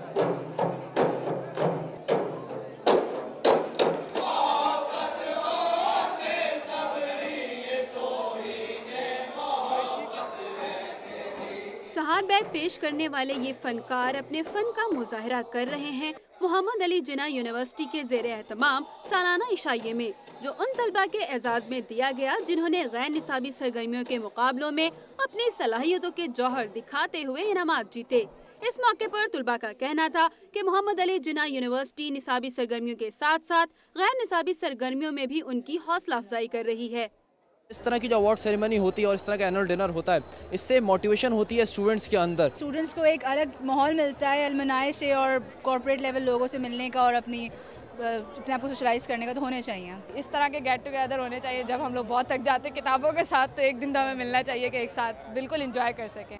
चार बैत पेश करने वाले ये फनकार अपने फन का मुजाहरा कर रहे हैं मोहम्मद अली जिन्ना यूनिवर्सिटी के ज़ेरे एहतमाम सालाना इशाइये में, जो उन तलबा के एजाज में दिया गया जिन्होंने गैर निसाबी सरगर्मियों के मुकाबलों में अपनी सलाहियतों के जौहर दिखाते हुए इनामात जीते। इस मौके पर तुलबा का कहना था कि मोहम्मद अली जिन्ना यूनिवर्सिटी निसाबी सरगर्मियों के साथ साथ गैर निसाबी सरगर्मियों में भी उनकी हौसला अफजाई कर रही है। इस तरह की जो अवार्ड सेरेमनी होती है और इस तरह का एनुअल डिनर होता है, इससे मोटिवेशन होती है स्टूडेंट्स के अंदर। स्टूडेंट्स को एक अलग माहौल मिलता है अलमनाई से और कॉर्पोरेट लेवल लोगों से मिलने का और अपने आप को सोशलाइज करने का, तो होने चाहिए। इस तरह के गेट टुगेदर होने चाहिए। जब हम लोग बहुत थक जाते किताबों के साथ, तो एक दिन तो हमें मिलना चाहिए कि एक साथ बिल्कुल इंजॉय कर सकें।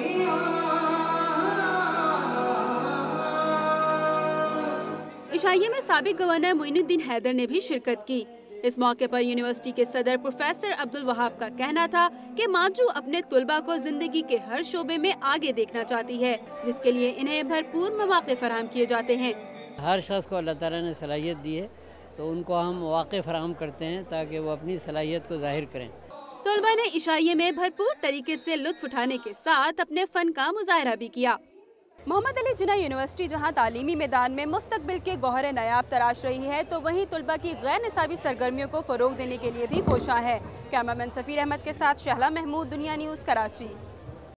इशाइये में साबिक गवर्नर मोइनुद्दीन हैदर ने भी शिरकत की। इस मौके पर यूनिवर्सिटी के सदर प्रोफेसर अब्दुल वहाब का कहना था कि माजू अपने तुलबा को जिंदगी के हर शोबे में आगे देखना चाहती है, जिसके लिए इन्हें भरपूर मौके फराहम किए जाते हैं। हर शख्स को अल्लाह ताला ने सलाहियत दी है, तो उनको हम मौके फराहम करते हैं ताकि वो अपनी सलाहियत को जाहिर करें। तुलबा ने इशाइये में भरपूर तरीके से लुत्फ उठाने के साथ अपने फन का मुजाहरा भी किया। मोहम्मद अली जिन्ना यूनिवर्सिटी जहां तालीमी मैदान में मुस्तकबिल के गौहर नायाब तराश रही है, तो वहीं तुलबा की गैर निसाबी सरगर्मियों को फ़रोग देने के लिए भी कोशा है। कैमरामैन सफ़ीर अहमद के साथ शहला महमूद, दुनिया न्यूज़, कराची।